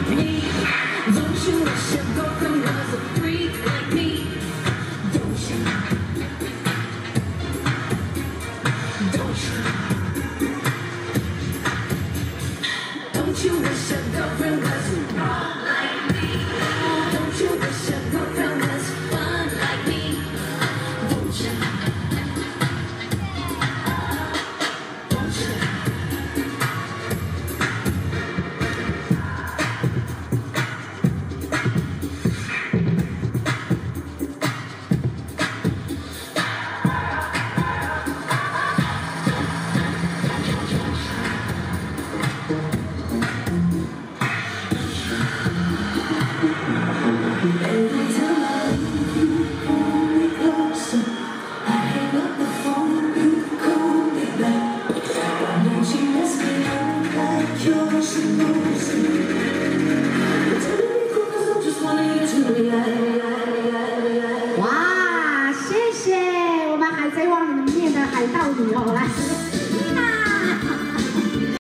me. Don't you wish your girlfriend was a freak like me? Don't you? Don't you? Don't you wish your girlfriend was wrong like me? Don't you wish your girlfriend was fun like me? Don't you? Don't you? Every time I leave you, pull me closer. I hang up the phone, you call me back. Why don't you mess me up like you're supposed to? Tell me cool 'cause I just wanna hear to react. 哇，谢谢我们海贼王里面的海盗女哦，来。